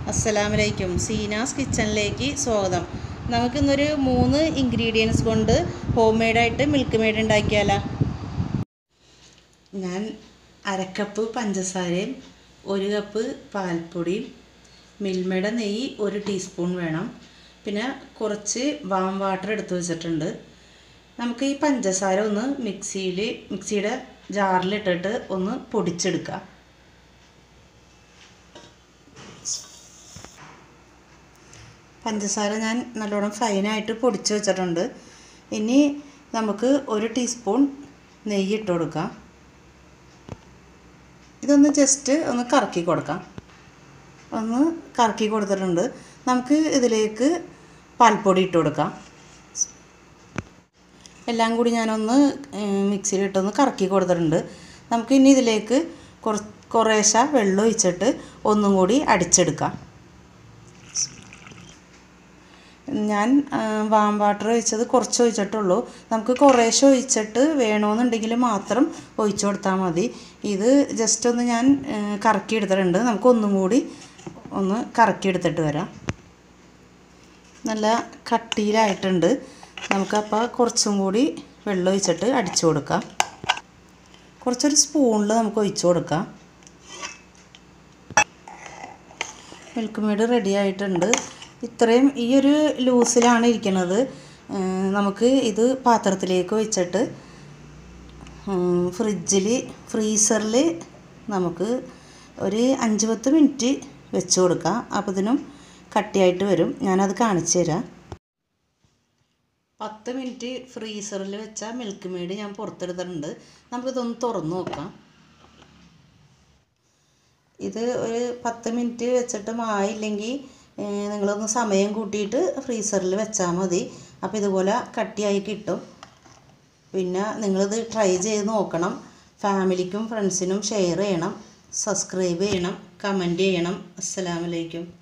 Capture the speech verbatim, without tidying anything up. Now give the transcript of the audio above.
അസ്സലാമലൈക്കും. സീനാസ് കിച്ചണിലേക്ക് സ്വാഗതം. നമുക്കിന്നൊരു മൂന്ന് ഇൻഗ്രീഡിയൻസ് കൊണ്ട് ഹോം മെയ്ഡായിട്ട് മിൽക്ക് മെയ്ഡ് ഉണ്ടാക്കിയാലോ? ഞാൻ അരക്കപ്പ് പഞ്ചസാരയും ഒരു കപ്പ് പാൽപ്പൊടിയും മിൽമയുടെ നെയ്യ് ഒരു ടീസ്പൂൺ വേണം. പിന്നെ കുറച്ച് വാം വാട്ടർ എടുത്ത് വെച്ചിട്ടുണ്ട്. നമുക്ക് ഈ പഞ്ചസാര ഒന്ന് മിക്സിയിൽ മിക്സിയുടെ ജാറിലിട്ടിട്ട് ഒന്ന് പൊടിച്ചെടുക്കാം. പഞ്ചസാര ഞാൻ നല്ലോണം ഫൈനായിട്ട് പൊടിച്ച് വെച്ചിട്ടുണ്ട്. ഇനി നമുക്ക് ഒരു ടീസ്പൂൺ നെയ്യ് ഇട്ട് കൊടുക്കാം. ഇതൊന്ന് ജസ്റ്റ് ഒന്ന് കറക്കി കൊടുക്കാം. ഒന്ന് കറക്കി കൊടുത്തിട്ടുണ്ട്. നമുക്ക് ഇതിലേക്ക് പാൽപ്പൊടി ഇട്ട് കൊടുക്കാം. എല്ലാം കൂടി ഞാനൊന്ന് മിക്സിയിലിട്ടൊന്ന് കറക്കി കൊടുത്തിട്ടുണ്ട്. നമുക്ക് ഇനി ഇതിലേക്ക് കുറ കുറേശ്ശെ വെള്ളം ഒഴിച്ചിട്ട് ഒന്നും കൂടി അടിച്ചെടുക്കാം. ഞാൻ വാം വാട്ടർ ഒഴിച്ചത് കുറച്ച് ഒഴിച്ചിട്ടുള്ളൂ. നമുക്ക് കുറേശ്ശെ ഒഴിച്ചിട്ട് വേണമെന്നുണ്ടെങ്കിൽ മാത്രം ഒഴിച്ചു കൊടുത്താൽ മതി. ഇത് ജസ്റ്റ് ഒന്ന് ഞാൻ കറക്കി എടുത്തിട്ടുണ്ട്. നമുക്ക് ഒന്നും കൂടി ഒന്ന് കറക്കി എടുത്തിട്ട് വരാം. നല്ല കട്ടിയിലായിട്ടുണ്ട്. നമുക്കപ്പോൾ കുറച്ചും കൂടി വെള്ളം ഒഴിച്ചിട്ട് അടിച്ചു കൊടുക്കാം. കുറച്ചൊരു സ്പൂണിൽ നമുക്ക് ഒഴിച്ചു കൊടുക്കാം. മിൽക്ക് മെയ്ഡ് റെഡി ആയിട്ടുണ്ട്. ഇത്രയും ഈ ഒരു ലൂസിലാണ് ഇരിക്കുന്നത്. നമുക്ക് ഇത് പാത്രത്തിലേക്ക് വെച്ചിട്ട് ഫ്രിഡ്ജിൽ ഫ്രീസറിൽ നമുക്ക് ഒരു അഞ്ച് പത്ത് മിനിറ്റ് വെച്ച് കൊടുക്കാം. അപ്പോൾ ഇതിനും കട്ടിയായിട്ട് വരും. ഞാനത് കാണിച്ചു തരാം. പത്ത് മിനിറ്റ് ഫ്രീസറിൽ വെച്ച മിൽക്ക് മെയ്ഡ് ഞാൻ പുറത്തെടുത്തിട്ടുണ്ട്. നമുക്കിതൊന്ന് തുറന്ന് നോക്കാം. ഇത് ഒരു പത്ത് മിനിറ്റ് വെച്ചിട്ടും ആയില്ലെങ്കിൽ നിങ്ങളൊന്ന് സമയം കൂട്ടിയിട്ട് ഫ്രീസറിൽ വെച്ചാൽ മതി. അപ്പോൾ ഇതുപോലെ കട്ടിയായി കിട്ടും. പിന്നെ നിങ്ങളിത് ട്രൈ ചെയ്ത് നോക്കണം. ഫാമിലിക്കും ഫ്രണ്ട്സിനും ഷെയർ ചെയ്യണം, സബ്സ്ക്രൈബ് ചെയ്യണം, കമൻറ്റ് ചെയ്യണം. അസ്സലാമു അലൈക്കും.